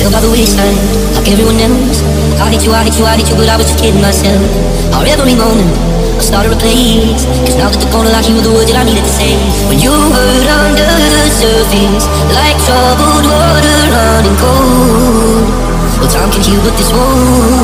myself by the wayside, like everyone else. I hate you, I hate you, I hate you, but I was just kidding myself. How every moment I started a place, cause now that the corner like you were the words that I needed to say. When you hurt under the surface, like troubled water running cold. Well, time can heal, but this won't.